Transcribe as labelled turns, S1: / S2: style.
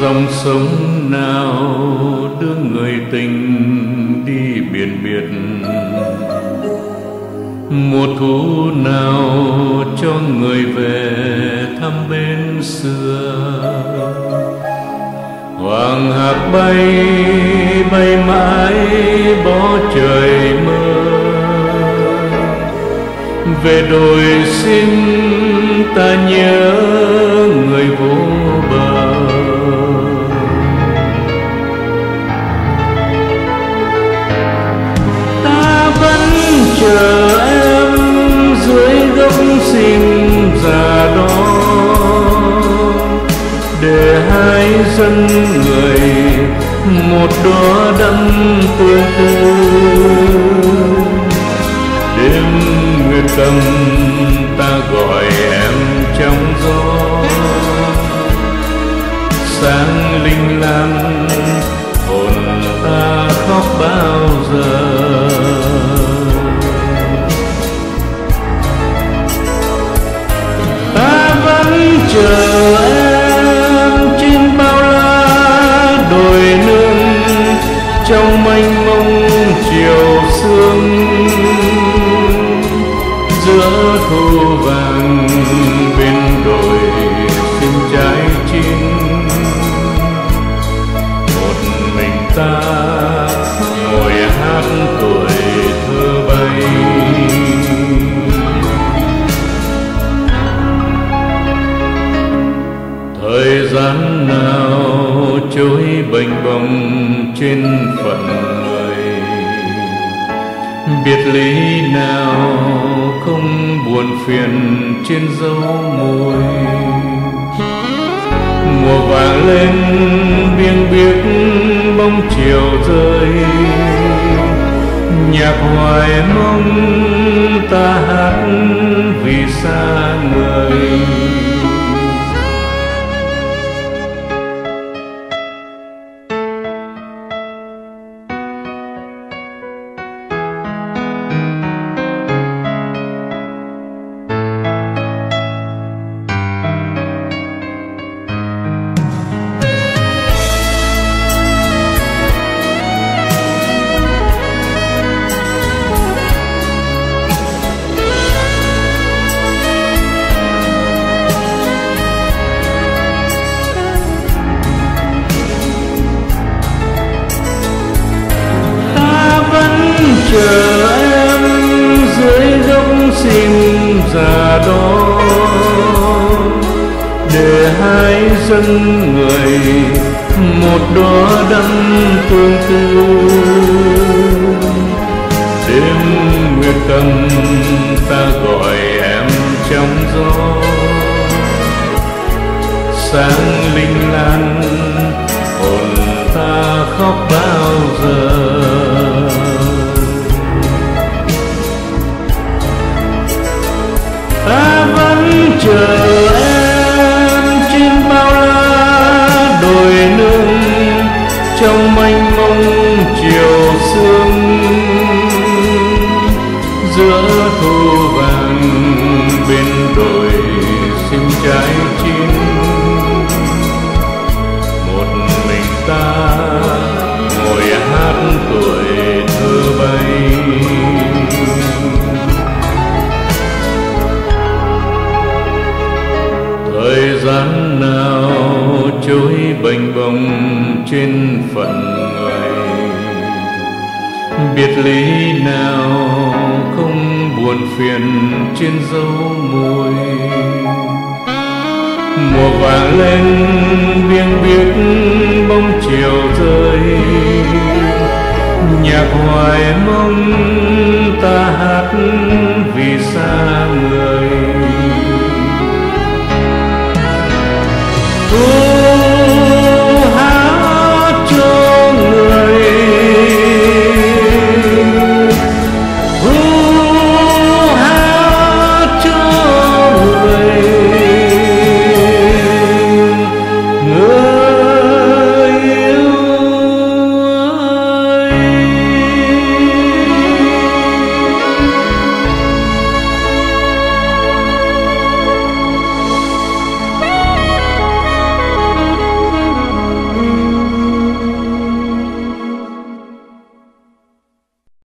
S1: dòng sông nào đưa người tình đi biển biệt, mùa thu nào cho người về thăm bên xưa. Hoàng hạc bay bay mãi bỏ trời mơ, về đồi xin ta nhớ người vô bờ. Ta vẫn chờ em dưới gốc sim già đó, để hai dân người một đóa đắm tương tư. Đêm nguyệt cầm ta gọi em trong gió, sáng linh lam hồn ta khóc bao giờ. Ta vẫn chờ em trên bao la đồi nương, trong mênh mông chiều sương. Giữa thu vàng bên đồi xin trái chín, một mình ta ngồi hát tuổi thơ bay. Thời gian nào trôi bềnh bồng trên phận người, biệt lý nào không buồn phiền trên dấu môi. Mùa vàng lên biêng biếc bóng chiều rơi, nhạc hoài mong ta hát vì xa người. Chờ em dưới gốc sim già đó, để hai dân người một đóa đắm tương tư. Đêm nguyệt cầm ta gọi em trong gió, sáng linh lan hồn ta khóc bao giờ. Ta vẫn chờ em trên bao la đồi nương, trong mênh mông chiều sương. Giữa thu vàng bên đồi xin trái chín, một mình ta ngồi hát tuổi thơ bay. Thời gian nào trôi bềnh bồng trên phận người, biệt lý nào không buồn phiền trên dấu môi. Mùa vàng lên biêng biếc bóng chiều rơi, nhạc hoài mong ta hát vì xa người.